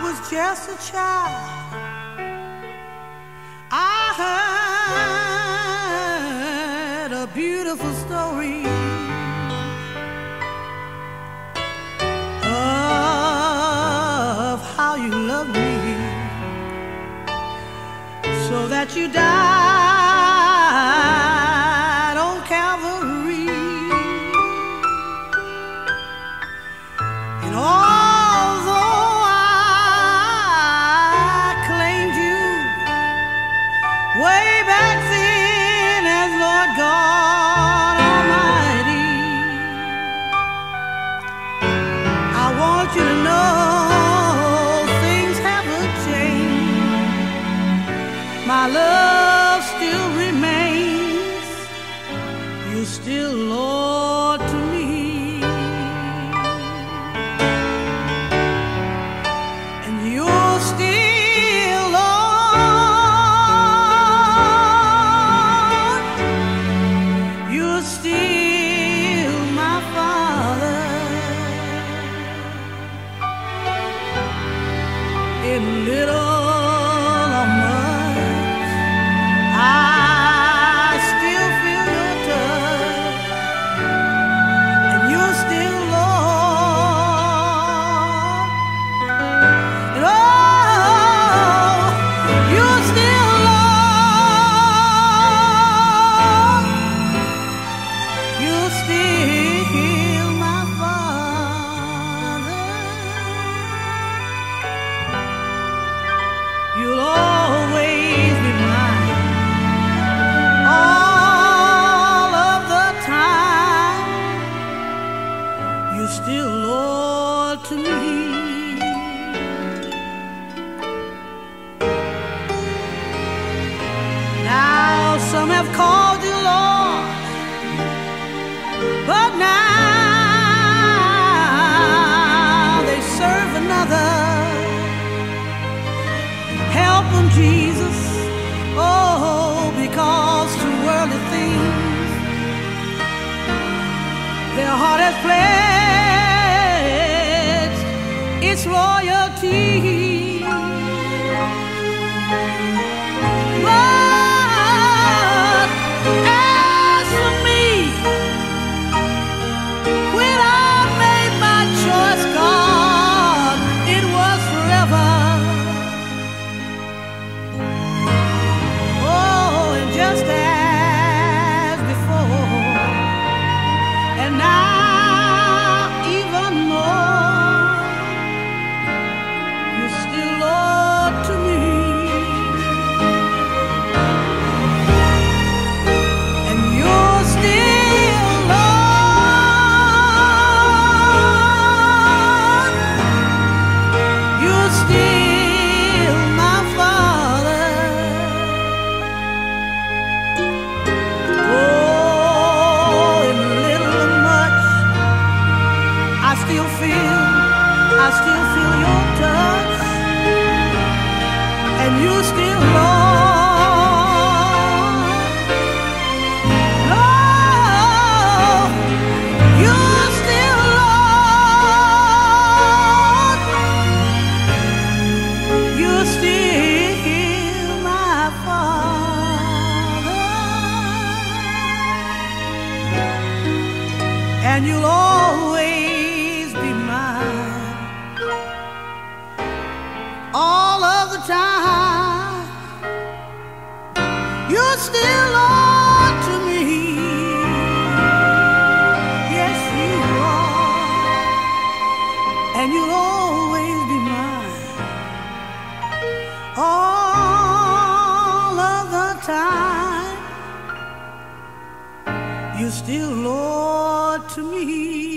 was just a child, I heard a beautiful story of how you loved me, so that you died on Calvary. And although I claimed you way back then as Lord God Almighty, I want you to know things haven't changed. My love still remains. You're still Lord to me. And you're still Lord. You're still my Father. In little or much, I still feel your touch, and you're still Lord. And oh, you're still Lord. You're still my Father. You'll always be mine, all of the time. You're still Lord to me. Now some have called you Lord, but now they serve another. Help them, Jesus, oh, because to worldly things their heart has pledged its loyalty. But as for me, when I made my choice, God, it was forever. Just as before, and now even more, you're still Lord to me. And you're still Lord. You're still my Father. I still feel your touch, and you still Lord. Oh, you're still Lord. You're still my Father, and you'll always be mine, all of the time. You're still Lord to me. Yes, you are, and you'll always be mine, all of the time. You're still Lord to me.